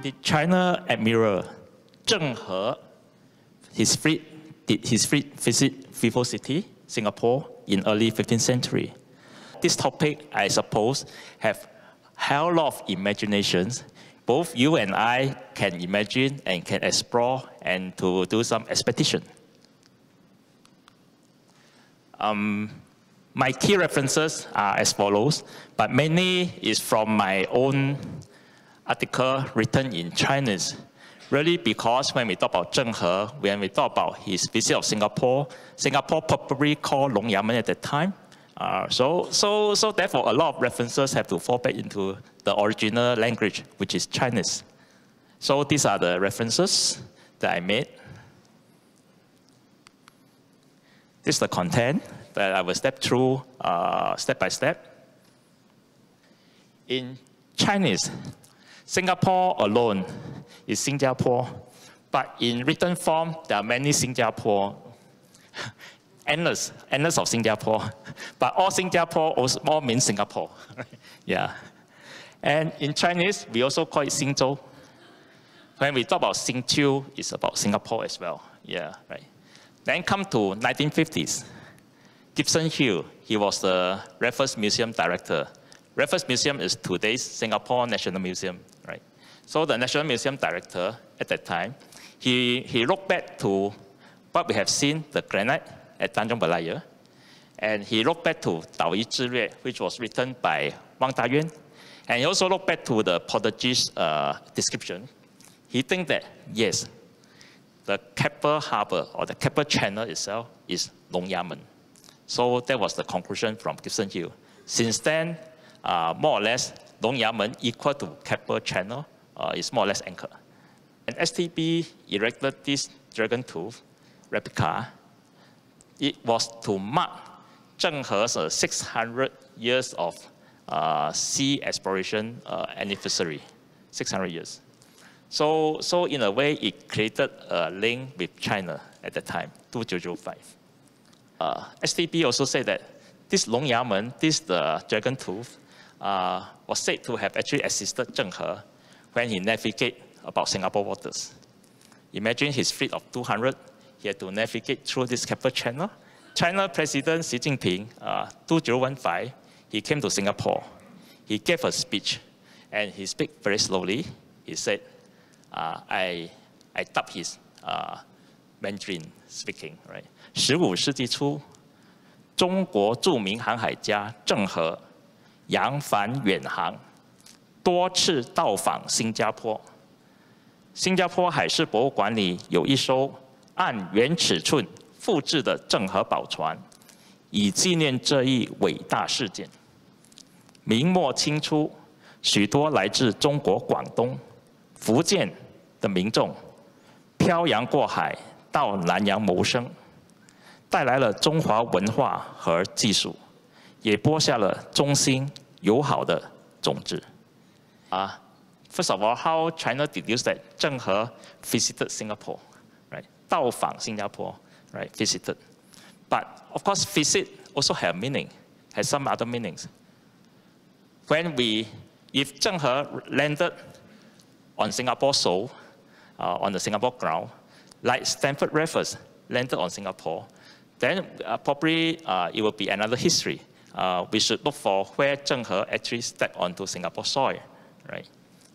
the China Admiral Zheng He, did his fleet visit VivoCity Singapore in early 15th century. This topic, I suppose, have a lot of imaginations. Both you and I can imagine and can explore and to do some expedition. My key references are as follows, but mainly is from my own article written in Chinese. Really, because when we talk about Zheng He, when we talk about his visit of Singapore, Singapore probably called Longyamen at that time. So therefore, a lot of references have to fall back into the original language, which is Chinese. So these are the references that I made. This is the content that I will step through step by step. In Chinese, Singapore alone is Singapore, but in written form, there are many Singapore, endless of Singapore, but all Singapore all means Singapore. Yeah. And in Chinese, we also call it Xingzhou. When we talk about Xingqiu, it's about Singapore as well. Yeah, right. Then come to 1950s. Gibson Hill, he was the Raffles Museum director. Raffles Museum is today's Singapore National Museum, right? So the National Museum director at that time, he looked back to what we have seen, the granite at Tanjung Berlaya, and he looked back to Dao Yi Zhirue, which was written by Wang Dayuan, and he also looked back to the Portuguese description. He thinks that, yes, the Keppel Harbor or the Keppel Channel itself is Longyamen. So that was the conclusion from Gibson Hill. Since then, more or less, Longyamen equal to Keppel Channel is more or less anchored. And STB erected this dragon tooth replica. It was to mark Zheng He's 600 years of sea exploration anniversary, 600 years. So in a way, it created a link with China at the time, 2005. STB also said that this Longyamen, the dragon tooth, was said to have actually assisted Zheng He when he navigated about Singapore waters. Imagine his fleet of 200, he had to navigate through this Keppel Channel. China President Xi Jinping, 2015, he came to Singapore. He gave a speech, and he spoke very slowly. He said, I dubbed his Mandarin speaking, right? 15世纪初，中国著名航海家郑和扬帆远航，多次到访新加坡。新加坡海事博物馆里有一艘按原尺寸复制的郑和宝船，以纪念这一伟大事件。明末清初，许多来自中国广东、福建的民众漂洋过海到南洋谋生，带来了中华文化和技术，也播下了忠心友好的种子。First of all, how China deduced that Zheng He visited Singapore, right? 到访新加坡, right? Visited. But of course, visit also have meaning, has some other meanings. If Zheng He landed on Singapore soil, on the Singapore ground, like Stanford Raffles landed on Singapore, then probably it will be another history. We should look for where Zheng He actually stepped onto Singapore soil, right?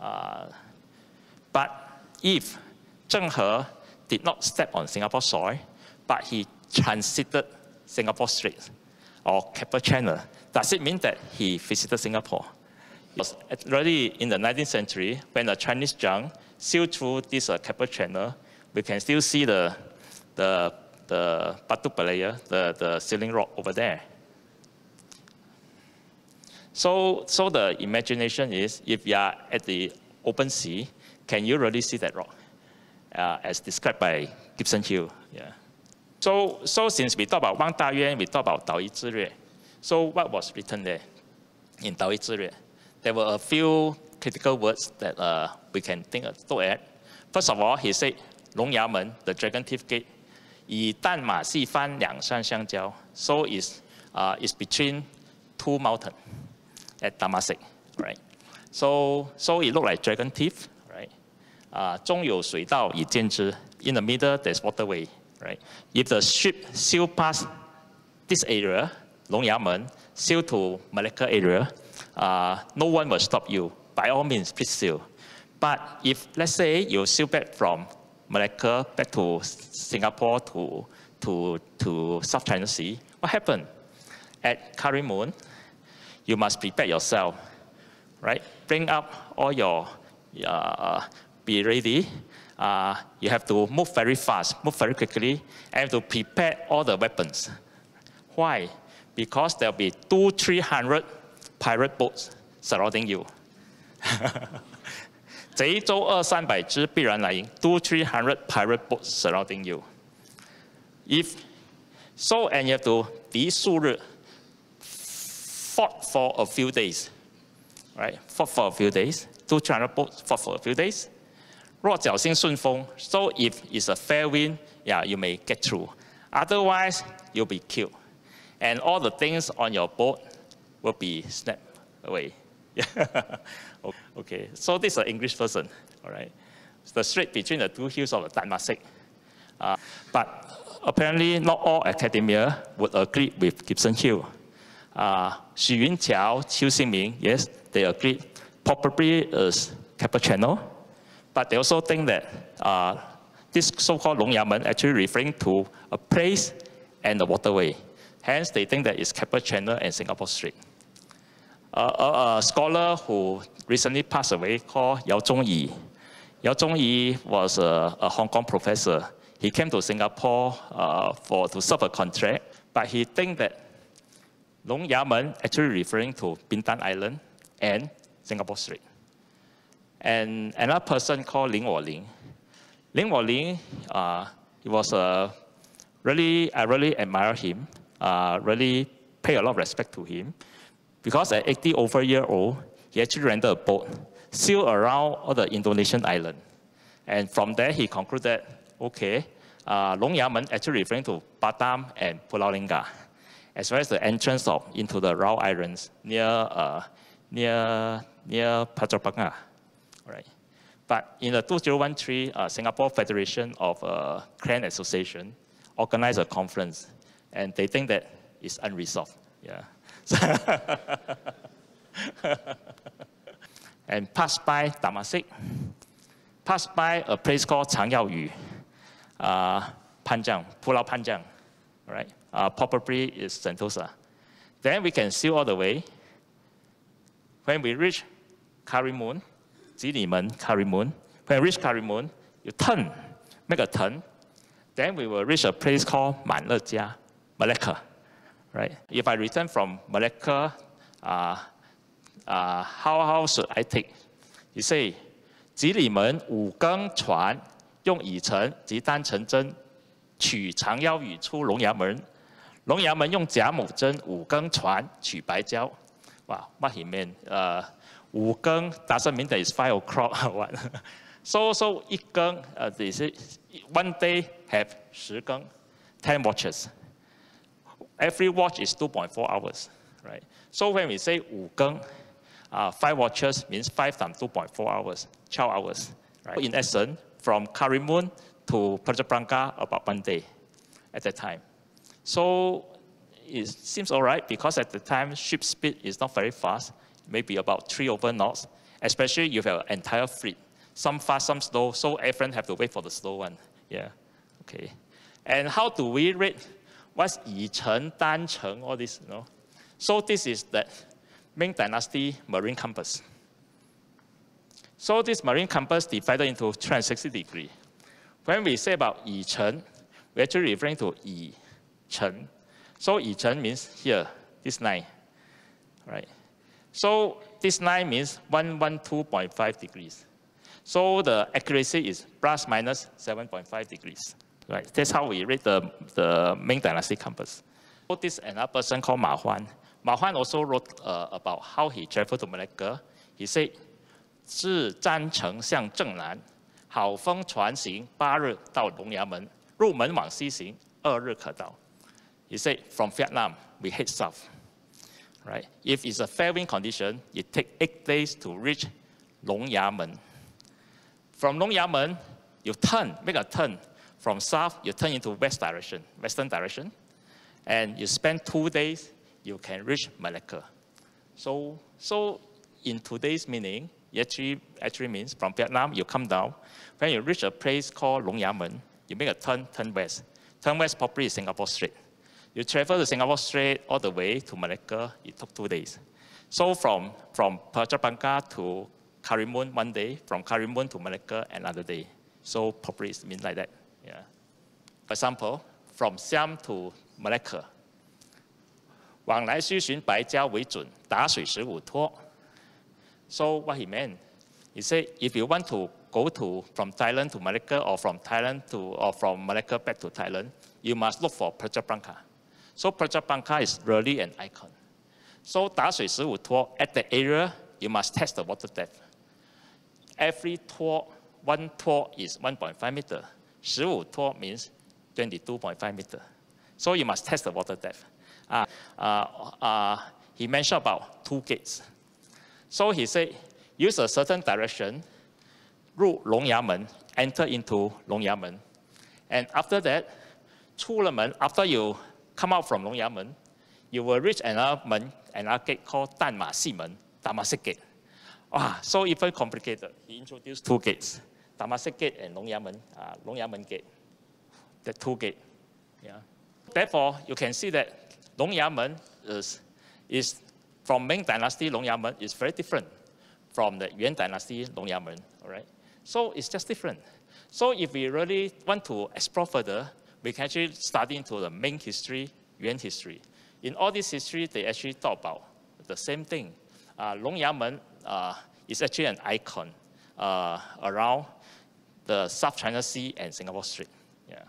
But if Zheng He did not step on Singapore soil, but he transited Singapore Strait or Keppel Channel, does it mean that he visited Singapore? It was already in the 19th century, when the Chinese junk sailed through this Keppel Channel, we can still see the Batu Pelaya, the sealing rock over there. So the imagination is, if you are at the open sea, can you really see that rock? As described by Gibson Hill. Yeah. So since we talk about Wang Dayuan, we talk about Dao Yi Zhirue. So what was written there in Dao Yi Zhirue? There were a few critical words that we can think of. First of all, he said, 龙衙门, the dragon teeth gate, 以淡马细帆两山相交. So it's between two mountains at Temasek, right? So it looked like dragon teeth, right? 中有水道以见之. In the middle, there's waterway, right? If the ship sail past this area, Long Yamen, sail to Malacca area, no one will stop you. By all means, please sail. But if, let's say, you sail back from Malacca back to Singapore to South China Sea, what happened? At Karimun, you must prepare yourself, right? Bring up all your, be ready. You have to move very fast, move very quickly, and have to prepare all the weapons. Why? Because there'll be 200-300 pirate boats surrounding you. 这一周200-300只必然来迎 200-300 pirate boats surrounding you. If so, and you have to 敌数日 fought for a few days, right? Fought for a few days. 200 boats fought for a few days. 若侥幸顺风, so if it's a fair wind, yeah, you may get through. Otherwise, you'll be killed. And all the things on your boat will be snapped away. Okay, so this is an English version, all right? It's the strait between the two hills of Temasek. But apparently, not all academia would agree with Gibson Hill. Xu Yunqiao, Qiu Xingming, yes, they agreed. Probably is Keppel Channel. But they also think that this so-called Long Yamen actually referring to a place and the waterway. Hence, they think that it's Keppel Channel and Singapore Strait. A scholar who recently passed away called Yao Zhongyi. Yao Zhongyi was a Hong Kong professor. He came to Singapore to serve a contract, but he thinks that Long Yamen actually referring to Bintan Island and Singapore Strait. And another person called Lin Woling. Lin Woling, he was I really admire him, really pay a lot of respect to him, because at 80 over year old, he actually rented a boat, sailed around all the Indonesian island. And from there, he concluded, okay, Long Yamen actually referring to Batam and Pulau Lingga, as well as the entrance into the Rao Islands near Patrapanga. Right. But in the 2013, Singapore Federation of Clan Association organized a conference, and they think that it's unresolved. Yeah. And passed by Temasek, passed by a place called Changyao Panjang, Pulau Panjang, right? Probably is Sentosa. Then we can sail all the way. When we reach Karimun, Jilimen, Karimun. When we reach Karimun, you turn, make a turn. Then we will reach a place called Manlejia, Malacca, right? If I return from Malacca, how should I take? You say, 吉里门五更船用乙层及单程针取长腰鱼出龙衙门，龙衙门用甲母针五更船取白礁。Wow, what he meant? 五更 doesn't mean that it's 5 o'clock or what. So 一更 they say one day have 10更 10 watches. Every watch is 2.4 hours, right? So when we say 五更 5 watches means 5 times 2.4 hours, 12 hours. Right? In essence, from Karimun to Patrapanga, about 1 day at that time. So it seems all right because at the time, ship speed is not very fast, maybe about 3 over knots, especially if you have an entire fleet. Some fast, some slow, so everyone have to wait for the slow one. Yeah, okay. And how do we rate? What's 乙程, 单程, all this, you know? So this is the Ming Dynasty marine compass. So this marine compass divided into 360 degrees. When we say about 乙程, we're actually referring to 乙程. So 乙程means here, this line, right? So this line means 112.5 degrees. So the accuracy is plus minus 7.5 degrees. Right? That's how we rate the Ming Dynasty compass. So this another person called Ma Huan. Ma Huan also wrote about how he traveled to Malacca. He said, 自占城向正南，好风船行8日到龙衙门，入门往西行2日可到。He said, from Vietnam, we head south. Right? If it's a fair wind condition, it takes 8 days to reach Long Yamen. From Long Yamen, you turn, make a turn. From south, you turn into western direction. And you spend 2 days, you can reach Malacca. So in today's meaning, it actually means from Vietnam, you come down. When you reach a place called Long Yamen, you make a turn west. Turn west probably is Singapore Strait. You travel the Singapore Strait all the way to Malacca, it took 2 days. So from Pachapangka to Karimun 1 day, from Karimun to Malacca another day. So probably it means like that. Yeah. For example, from Siam to Malacca, 往来需循白礁为准，打水15拖. So what he meant, he said, if you want to go from Thailand to Malacca or from Malacca back to Thailand, you must look for Pachapangka. So Pachapangka is really an icon. So 打水15拖, at the area, you must test the water depth. Every tour, one tour is 1.5 meter. 15 tour means 22.5 meter. So you must test the water depth. He mentioned about 2 gates. So he said, use a certain direction, route Long Yamen, enter into Long Yamen. And after that, 出了门, after you come out from Long Yamen, you will reach another gate called 淡马锡门, Temasek Gate. So even complicated. He introduced 2 gates, Temasek Gate and Long Yamen Gate. The 2 gates. Yeah. Therefore, you can see that Long Yamen is from Ming Dynasty Long Yamen is very different from the Yuan Dynasty Long Yamen. All right. So it's just different. So if we really want to explore further, we can actually study into the Ming history, Yuan history. In all this history, they actually talk about the same thing. Long Yamen is actually an icon around the South China Sea and Singapore Strait. Yeah.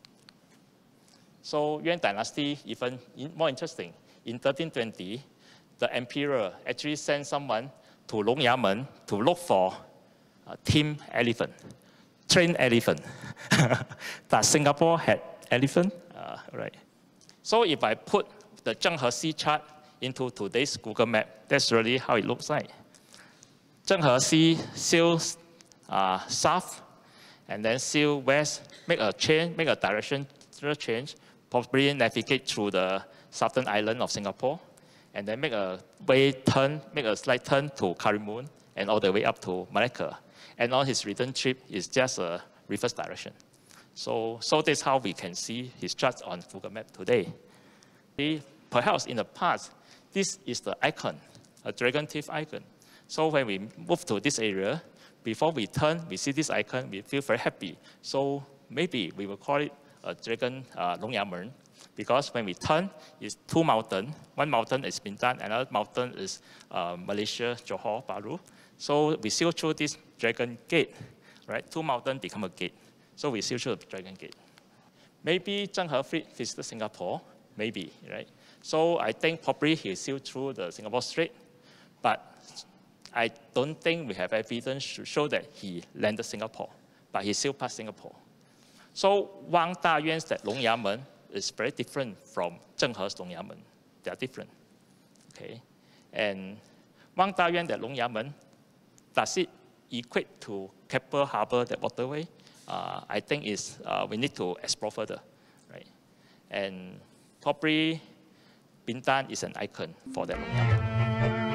So Yuan Dynasty, even more interesting. In 1320, the emperor actually sent someone to Long Yamen to look for a tame elephant, trained elephant. Does Singapore had elephant? Right. So if I put the Zheng He Sea chart into today's Google map, that's really how it looks like. Zheng He Sea sails south, and then sail west, make a direction change, probably navigate through the southern island of Singapore, and then make a slight turn to Karimun, and all the way up to Malacca. And on his return trip is just a reverse direction. So that's how we can see his charts on Google Map today. Perhaps in the past, this is the icon, a dragon teeth icon. So when we move to this area, before we turn, we see this icon, we feel very happy. So maybe we will call it a dragon Long Yamen, because when we turn, it's 2 mountains. One mountain is Bintan, another mountain is Malaysia, Johor, Baru. So we sail through this dragon gate, right? 2 mountains become a gate. So we sail through the dragon gate. Maybe Zheng He fleet visited Singapore, maybe, right? So I think probably he sailed through the Singapore Strait, but I don't think we have evidence to show that he landed Singapore, but he sailed past Singapore. So Wang Dayuan's that Long Yamen is very different from Zheng He's Long Yamen. They are different, okay? And Wang Dayuan that Long Yamen, does it equate to Keppel Harbor, that waterway? I think we need to explore further, right? And probably Bintan is an icon for that Long Yamen.